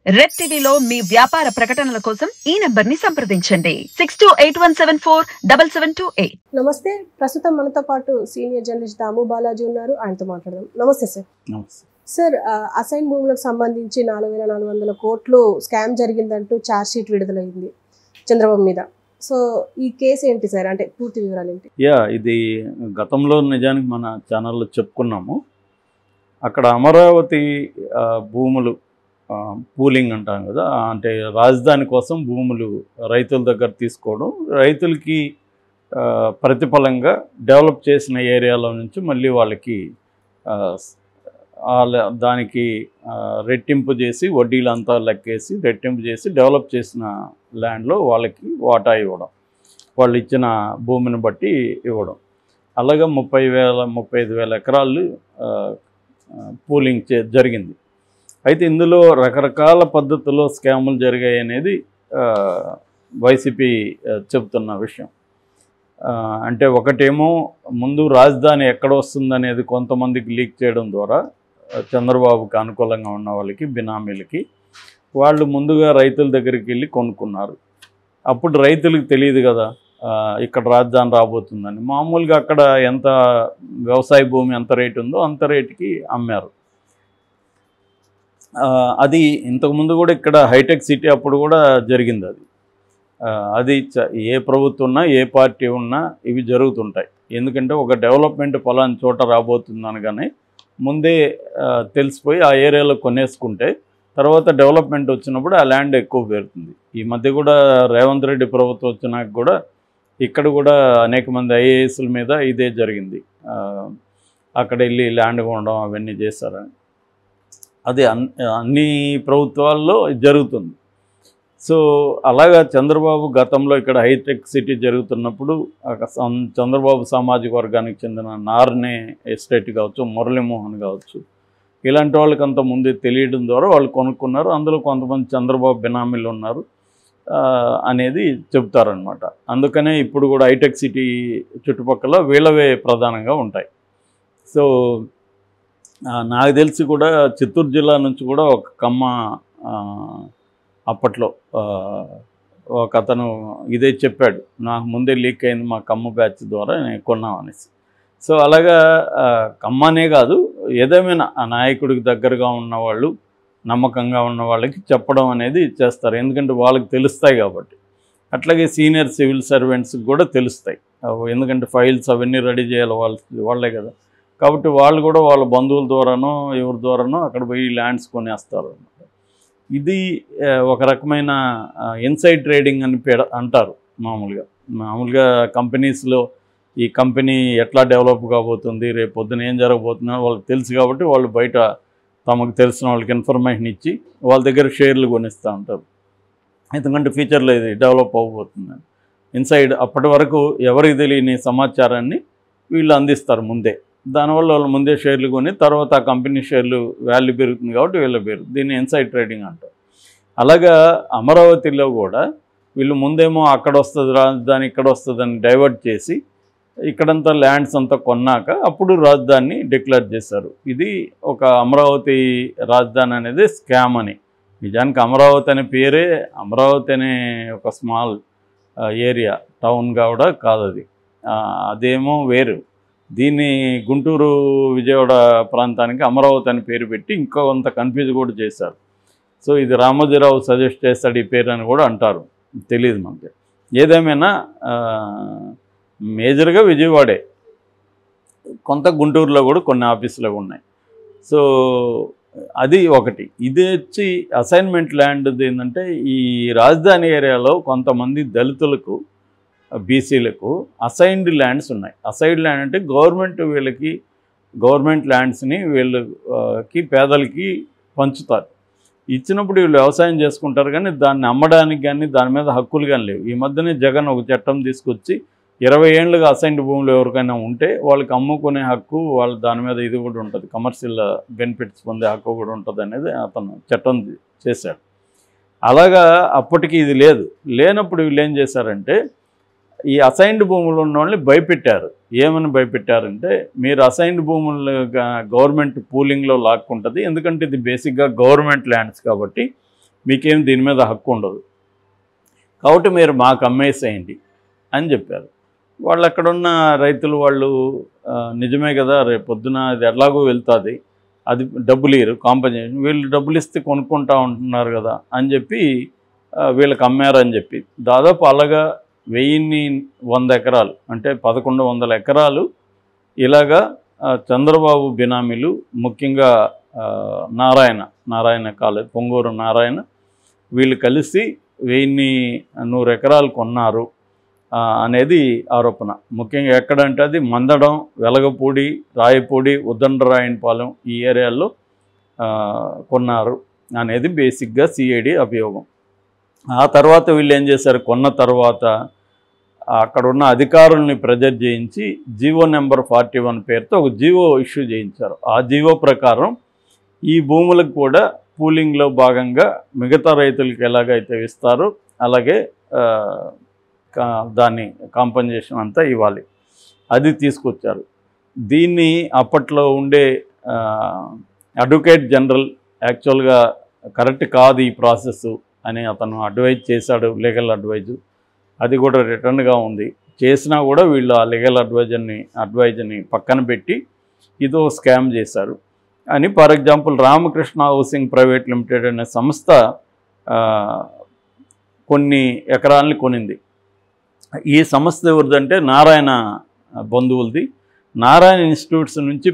Red టీవీలో మీ వ్యాపార ప్రకటనల కోసం ఈ నంబర్ ని సంప్రదించండి 6281747728. నమస్తే. ప్రస్తుతం మనతో పాటు సీనియర్ జర్నలిస్ట్ దాము బాలాజీ ఉన్నారు. ఆయనతో మాట్లాడదాం. నమస్తే సార్. నమస్తే సార్, అసైన్ భూములకు సంబంధించి 4400 కోట్లు స్కామ్ జరిగిందంటూ ఛార్జ్ షీట్ విడుదలైంది చంద్రబాబు మీద. సో ఈ కేసు ఏంటి సార్, అంటే పూర్తి వివరాలు ఏంటి? ఇది గతంలో నిజానికి మన ఛానల్లో చెప్పుకున్నాము. అక్కడ అమరావతి భూములు పూలింగ్ అంటాం కదా, అంటే రాజధాని కోసం భూములు రైతుల దగ్గర తీసుకోవడం, రైతులకి ప్రతిఫలంగా డెవలప్ చేసిన ఏరియాలో నుంచి మళ్ళీ వాళ్ళకి దానికి రెట్టింపు చేసి వడ్డీలంతా లెక్కేసి రెట్టింపు చేసి డెవలప్ చేసిన ల్యాండ్లో వాళ్ళకి వాటా ఇవ్వడం, వాళ్ళు ఇచ్చిన భూమిని బట్టి ఇవ్వడం. అలాగే 35,000 ఎకరాలు పూలింగ్ జరిగింది. అయితే ఇందులో రకరకాల పద్ధతుల్లో స్కాములు జరిగాయి అనేది వైసీపీ చెబుతున్న విషయం. అంటే ఒకటేమో ముందు రాజధాని ఎక్కడ వస్తుందనేది కొంతమందికి లీక్ చేయడం ద్వారా చంద్రబాబుకి అనుకూలంగా ఉన్న వాళ్ళకి, బినామీలకి, వాళ్ళు ముందుగా రైతుల దగ్గరికి వెళ్ళి కొనుక్కున్నారు. అప్పుడు రైతులకు తెలియదు కదా ఇక్కడ రాజధాని రాబోతుందని. మామూలుగా అక్కడ ఎంత వ్యవసాయ భూమి ఎంత రేటు ఉందో అంత రేటుకి అమ్మారు. అది ఇంతకుముందు కూడా ఇక్కడ హైటెక్ సిటీ అప్పుడు కూడా జరిగింది. అది ఏ ప్రభుత్వం ఉన్నా ఏ పార్టీ ఉన్నా ఇవి జరుగుతుంటాయి. ఎందుకంటే ఒక డెవలప్మెంట్ పలానా చోట రాబోతుంది అనగానే ముందే తెలిసిపోయి ఆ ఏరియాలో కొనేసుకుంటే తర్వాత డెవలప్మెంట్ వచ్చినప్పుడు ఆ ల్యాండ్ ఎక్కువ పెరుగుతుంది. ఈ మధ్య కూడా రేవంత్ రెడ్డి ప్రభుత్వం వచ్చినాక కూడా ఇక్కడ కూడా అనేక మంది ఐఏఎస్ల మీద ఇదే జరిగింది. అక్కడ వెళ్ళి ల్యాండ్ కొనడం అవన్నీ చేశారని. అది అన్ని ప్రభుత్వాల్లో జరుగుతుంది. సో అలాగా చంద్రబాబు గతంలో ఇక్కడ హైటెక్ సిటీ జరుగుతున్నప్పుడు చంద్రబాబు సామాజిక వర్గానికి చెందిన నార్నే ఎస్టేట్ కావచ్చు, మురళీమోహన్ కావచ్చు, ఇలాంటి వాళ్ళకి అంత ముందే తెలియడం ద్వారా వాళ్ళు కొనుక్కున్నారు. అందులో కొంతమంది చంద్రబాబు బినామీలు ఉన్నారు అనేది చెప్తారనమాట. అందుకనే ఇప్పుడు కూడా హైటెక్ సిటీ చుట్టుపక్కల వీళ్ళవే ప్రధానంగా ఉంటాయి. సో నాకు తెలిసి కూడా చిత్తూరు జిల్లా నుంచి కూడా ఒక కమ్మ అప్పట్లో ఒక అతను ఇదే చెప్పాడు, నాకు ముందే లీక్ అయింది మా కమ్మ బ్యాచ్ ద్వారా నేను కొన్నాం అనేసి. సో అలాగా కమ్మనే కాదు, ఏదేమైనా ఆ నాయకుడికి దగ్గరగా ఉన్నవాళ్ళు, నమ్మకంగా ఉన్న వాళ్ళకి చెప్పడం అనేది చేస్తారు. ఎందుకంటే వాళ్ళకి తెలుస్తాయి కాబట్టి. అట్లాగే సీనియర్ సివిల్ సర్వెంట్స్కి కూడా తెలుస్తాయి. ఎందుకంటే ఫైల్స్ అవన్నీ రెడీ చేయాలి వాళ్ళే కదా. కాబట్టి వాళ్ళు కూడా వాళ్ళ బంధువుల ద్వారానో ఎవరి ద్వారానో అక్కడ పోయి ల్యాండ్స్ కొనేస్తారు అన్నమాట. ఇది ఒక రకమైన ఇన్సైడ్ ట్రేడింగ్ అని అంటారు. మామూలుగా కంపెనీస్లో ఈ కంపెనీ ఎట్లా డెవలప్ కాబోతుంది, రేపు పొద్దున ఏం జరగబోతుందో వాళ్ళకి తెలుసు కాబట్టి వాళ్ళు బయట తమకు తెలిసిన వాళ్ళకి ఇన్ఫర్మేషన్ ఇచ్చి వాళ్ళ దగ్గర షేర్లు కొనిస్తూ ఉంటారు. ఎందుకంటే ఫ్యూచర్లో ఇది డెవలప్ అవ్వబోతుందని ఇన్సైడ్ అప్పటి వరకు ఎవరికి తెలియని సమాచారాన్ని వీళ్ళు అందిస్తారు ముందే. దానివల్ల వాళ్ళు ముందే షేర్లు కొని తర్వాత ఆ కంపెనీ షేర్లు వాల్యూ పెరుగుతుంది కాబట్టి వీళ్ళ పేరు, దీన్ని ఇన్సైడ్ ట్రేడింగ్ అంటారు. అలాగా అమరావతిలో కూడా వీళ్ళు ముందేమో అక్కడ వస్తుంది రాజధాని, ఇక్కడ వస్తుందని డైవర్ట్ చేసి ఇక్కడంతా ల్యాండ్స్ అంతా కొన్నాక అప్పుడు రాజధానిని డిక్లేర్ చేశారు. ఇది ఒక అమరావతి రాజధాని అనేది స్కామ్ అని. నిజానికి అమరావతి అనే పేరే, అమరావతి అనే ఒక స్మాల్ ఏరియా టౌన్ కూడా కాదు అది, అదేమో వేరు. దీన్ని గుంటూరు విజయవాడ ప్రాంతానికి అమరావతి అని పేరు పెట్టి ఇంకా కొంత కన్ఫ్యూజ్ కూడా చేశారు. సో ఇది రామోజీరావు సజెస్ట్ చేస్తాడు ఈ పేరు అని కూడా అంటారు, తెలియదు మనకి. ఏదేమైనా మేజర్గా విజయవాడే, కొంత గుంటూరులో కూడా కొన్ని ఆఫీసులు ఉన్నాయి. సో అది ఒకటి. ఇది వచ్చి అసైన్మెంట్ ల్యాండ్ ఏంటంటే ఈ రాజధాని ఏరియాలో కొంతమంది దళితులకు, బీసీలకు అసైన్డ్ ల్యాండ్స్ ఉన్నాయి. అసైన్డ్ ల్యాండ్ అంటే గవర్నమెంట్ ల్యాండ్స్ని వీళ్ళకి పేదలకి పంచుతారు. ఇచ్చినప్పుడు వీళ్ళు వ్యవసాయం చేసుకుంటారు కానీ దాన్ని అమ్మడానికి కానీ దాని మీద హక్కులు కానీ లేవు. ఈ మధ్యనే జగన్ ఒక చట్టం తీసుకొచ్చి 20 ఏళ్ళుగా అసైన్డ్ భూములు ఎవరికైనా ఉంటే వాళ్ళకి అమ్ముకునే హక్కు, వాళ్ళు దాని మీద ఇది కూడా ఉంటుంది, కమర్షియల్ బెనిఫిట్స్ పొందే హక్కు కూడా ఉంటుంది అనేది అతను చట్టం చేశాడు. అలాగా అప్పటికి ఇది లేనప్పుడు వీళ్ళు ఏం చేశారంటే ఈ అసైన్డ్ భూములు ఉన్న వాళ్ళని భయపెట్టారు. ఏమని భయపెట్టారంటే మీరు అసైన్డ్ భూములు గవర్నమెంట్ పూలింగ్లో లాక్కుంటుంది, ఎందుకంటే ఇది బేసిక్గా గవర్నమెంట్ ల్యాండ్స్ కాబట్టి మీకేం దీని మీద హక్కు ఉండదు, కాబట్టి మీరు మాకు అమ్మేసేయండి అని చెప్పారు. వాళ్ళు అక్కడున్న రైతులు వాళ్ళు నిజమే కదా, రేపు పొద్దున అది ఎలాగో వెళ్తుంది, అది డబ్బులు ఇయ్యరు కాంపెన్సేషన్, వీళ్ళు డబ్బులు ఇస్తే కొనుక్కుంటా ఉంటున్నారు కదా అని చెప్పి వీళ్ళకి అమ్మారని చెప్పి దాదాపు అలాగా 1100 ఎకరాలు అంటే 1100 ఎకరాలు ఇలాగా చంద్రబాబు బినామీలు, ముఖ్యంగా నారాయణ కాలేజ్, పొంగూరు నారాయణ, వీళ్ళు కలిసి 1100 ఎకరాలు కొన్నారు అనేది ఆరోపణ. ముఖ్యంగా ఎక్కడంటే అది మందడం, వెలగపూడి, రాయపూడి, ఉద్దండరాయనపాలెం ఈ ఏరియాల్లో కొన్నారు అనేది బేసిక్గా సిఐడి అభియోగం. ఆ తర్వాత వీళ్ళు ఏం చేశారు, కొన్న తర్వాత అక్కడ ఉన్న అధికారుల్ని ప్రెజర్ చేయించి జీవో నెంబర్ 41 పేరుతో ఒక జీవో ఇష్యూ చేయించారు. ఆ జీవో ప్రకారం ఈ భూములకు కూడా పూలింగ్లో భాగంగా మిగతా రైతులకి ఎలాగైతే ఇస్తారో అలాగే దాన్ని కాంపెన్సేషన్ అంతా ఇవ్వాలి, అది తీసుకొచ్చారు. దీన్ని అప్పట్లో ఉండే అడ్వకేట్ జనరల్ యాక్చువల్గా కరెక్ట్ కాదు ఈ ప్రాసెస్ అని అతను అడ్వైజ్ చేశాడు, లీగల్ అడ్వైజు, అది కూడా రిటర్న్గా ఉంది. చేసినా కూడా వీళ్ళు ఆ లీగల్ అడ్వైజర్ని పక్కన పెట్టి ఇదో స్కామ్ చేశారు అని. For example Ramakrishna housing private limited అనే సంస్థ కొన్ని ఎకరాలని కొనింది. ఈ సంస్థ ఎవరిదంటే నారాయణ బంధువులది. నారాయణ ఇన్స్టిట్యూట్స్ నుంచి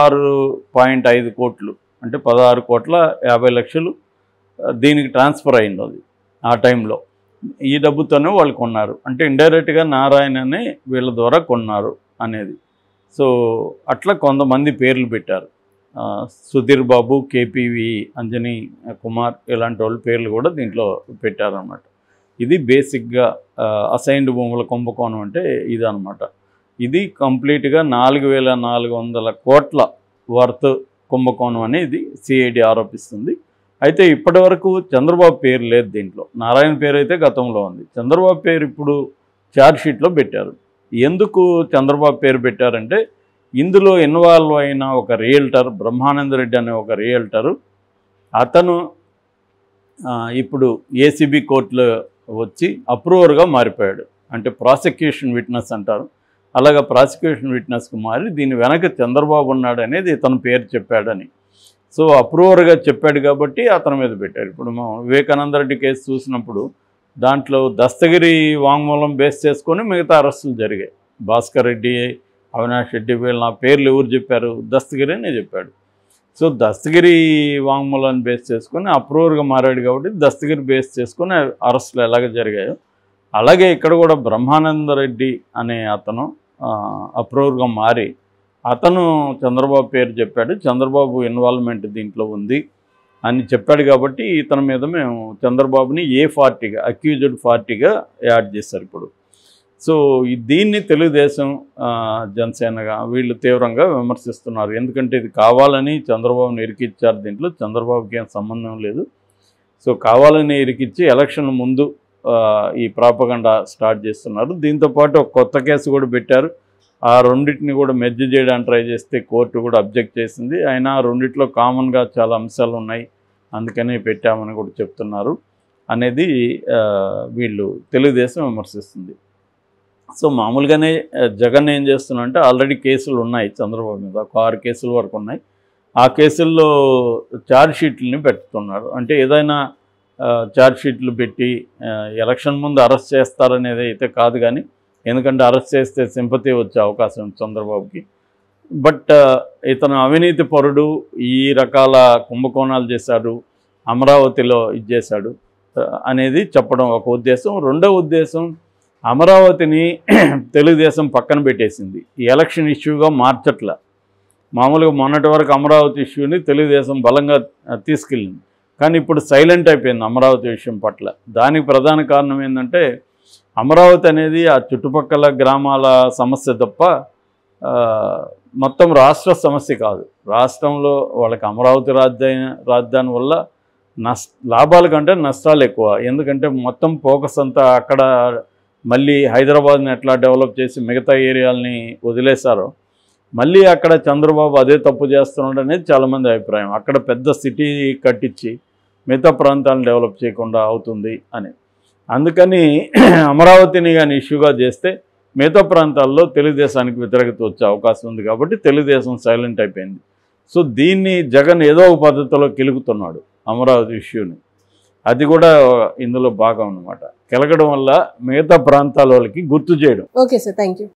16.5 కోట్లు అంటే 16,50,00,000 దీనికి ట్రాన్స్ఫర్ అయింది అది ఆ టైంలో. ఈ డబ్బుతోనే వాళ్ళు కొన్నారు, అంటే ఇండైరెక్ట్గా నారాయణనే వీళ్ళ ద్వారా కొన్నారు అనేది. సో అట్లా కొంతమంది పేర్లు పెట్టారు, సుధీర్ బాబు, కేపీవి అంజనీ కుమార్ ఇలాంటి వాళ్ళ పేర్లు కూడా దీంట్లో పెట్టారన్నమాట. ఇది బేసిక్గా అసైన్డ్ భూముల కుంభకోణం అంటే ఇదన్నమాట. ఇది కంప్లీట్గా 4,400 కోట్ల వర్త్ కుంభకోణం అనేది సిఐడి ఆరోపిస్తుంది. అయితే ఇప్పటి వరకు చంద్రబాబు పేరు లేదు దీంట్లో. నారాయణ పేరు అయితే గతంలో ఉంది, చంద్రబాబు పేరు ఇప్పుడు ఛార్జ్షీట్లో పెట్టారు. ఎందుకు చంద్రబాబు పేరు పెట్టారంటే ఇందులో ఇన్వాల్వ్ అయిన ఒక రియల్టర్ బ్రహ్మానంద రెడ్డి అనే ఒక రియల్టరు, అతను ఇప్పుడు ఏసీబీ కోర్టులో వచ్చి అప్రూవర్గా మారిపోయాడు, అంటే ప్రాసిక్యూషన్ విట్నెస్ అంటారు, అలాగా ప్రాసిక్యూషన్ విట్నెస్కి మారి దీని వెనక చంద్రబాబు ఉన్నాడు అనేది ఇతను పేరు చెప్పాడని. సో అప్రూవర్గా చెప్పాడు కాబట్టి అతని మీద పెట్టారు. ఇప్పుడు మనం వివేకానంద రెడ్డి కేసు చూసినప్పుడు దాంట్లో దస్తగిరి వాంగ్మూలం బేస్ చేసుకొని మిగతా అరెస్టులు జరిగాయి. భాస్కర్ రెడ్డి, అవినాష్ రెడ్డి వీళ్ళు నా పేర్లు ఎవరు చెప్పారు, దస్తగిరి అనే చెప్పాడు. సో దస్తగిరి వాంగ్మూలాన్ని బేస్ చేసుకొని అప్రూవర్గా మారాడు కాబట్టి దస్తగిరి బేస్ చేసుకొని అరెస్టులు ఎలాగ జరిగాయో అలాగే ఇక్కడ కూడా బ్రహ్మానంద రెడ్డి అనే అతను అప్రూవర్గా మారి అతను చంద్రబాబు పేరు చెప్పాడు, చంద్రబాబు ఇన్వాల్వ్మెంట్ దీంట్లో ఉంది అని చెప్పాడు కాబట్టి ఇతని మీద మేము చంద్రబాబుని A40గా అక్యూజ్డ్ 40గా యాడ్ చేశారు ఇప్పుడు. సో దీన్ని తెలుగుదేశం జనసేనగా వీళ్ళు తీవ్రంగా విమర్శిస్తున్నారు. ఎందుకంటే ఇది కావాలని చంద్రబాబుని ఇరికిచ్చారు, దీంట్లో చంద్రబాబుకి ఏం సంబంధం లేదు. సో కావాలని ఇరికిచ్చి ఎలక్షన్ ముందు ఈ ప్రాపగండా స్టార్ట్ చేస్తున్నారు. దీంతోపాటు ఒక కొత్త కేసు కూడా పెట్టారు. ఆ రెండింటిని కూడా మెర్జ్ చేయడానికి ట్రై చేస్తే కోర్టు కూడా అబ్జెక్ట్ చేసింది. అయినా రెండిట్లో కామన్గా చాలా అంశాలు ఉన్నాయి, అందుకనే పెట్టామని కూడా చెప్తున్నారు అనేది వీళ్ళు తెలుగుదేశం విమర్శిస్తుంది. సో మామూలుగానే జగన్ ఏం చేస్తున్నారంటే ఆల్రెడీ కేసులు ఉన్నాయి చంద్రబాబు మీద, ఒక 6 కేసుల వరకు ఉన్నాయి. ఆ కేసుల్లో ఛార్జ్షీట్లని పెట్టుతున్నారు. అంటే ఏదైనా ఛార్జ్షీట్లు పెట్టి ఎలక్షన్ ముందు అరెస్ట్ చేస్తారనేది అయితే కాదు, కానీ ఎందుకంటే అరెస్ట్ చేస్తే సింపతి వచ్చే అవకాశం చంద్రబాబుకి. బట్ ఇతను అవినీతి పరుడు, ఈ రకాల కుంభకోణాలు చేశాడు, అమరావతిలో ఇది చేశాడు అనేది చెప్పడం ఒక ఉద్దేశం. రెండవ ఉద్దేశం, అమరావతిని తెలుగుదేశం పక్కన పెట్టేసింది, ఈ ఎలక్షన్ ఇష్యూగా మార్చట్ల. మామూలుగా మొన్నటి వరకు అమరావతి ఇష్యూని తెలుగుదేశం బలంగా తీసుకెళ్ళింది, కానీ ఇప్పుడు సైలెంట్ అయిపోయింది అమరావతి విషయం పట్ల. దానికి ప్రధాన కారణం ఏంటంటే అమరావతి అనేది ఆ చుట్టుపక్కల గ్రామాల సమస్య తప్ప మొత్తం రాష్ట్ర సమస్య కాదు. రాష్ట్రంలో వాళ్ళకి అమరావతి రాజధాని వల్ల లాభాల కంటే నష్టాలు ఎక్కువ. ఎందుకంటే మొత్తం ఫోకస్ అంతా అక్కడ, మళ్ళీ హైదరాబాద్ని ఎట్లా డెవలప్ చేసి మిగతా ఏరియాలని వదిలేశారో మళ్ళీ అక్కడ చంద్రబాబు అదే తప్పు చేస్తున్నాడు అనేది చాలామంది అభిప్రాయం. అక్కడ పెద్ద సిటీ కట్టించి మిగతా ప్రాంతాలను డెవలప్ చేయకుండా అవుతుంది అని. అందుకని అమరావతిని కానీ ఇష్యూగా చేస్తే మిగతా ప్రాంతాల్లో తెలుగుదేశానికి వ్యతిరేకత వచ్చే అవకాశం ఉంది కాబట్టి తెలుగుదేశం సైలెంట్ అయిపోయింది. సో దీన్ని జగన్ ఏదో ఒక పద్ధతిలో కిలుకుతున్నాడు అమరావతి ఇష్యూని. అది కూడా ఇందులో భాగం అన్నమాట. కెలకడం వల్ల మిగతా ప్రాంతాల వాళ్ళకి గుర్తు చేయడం. Okay sir, thank you.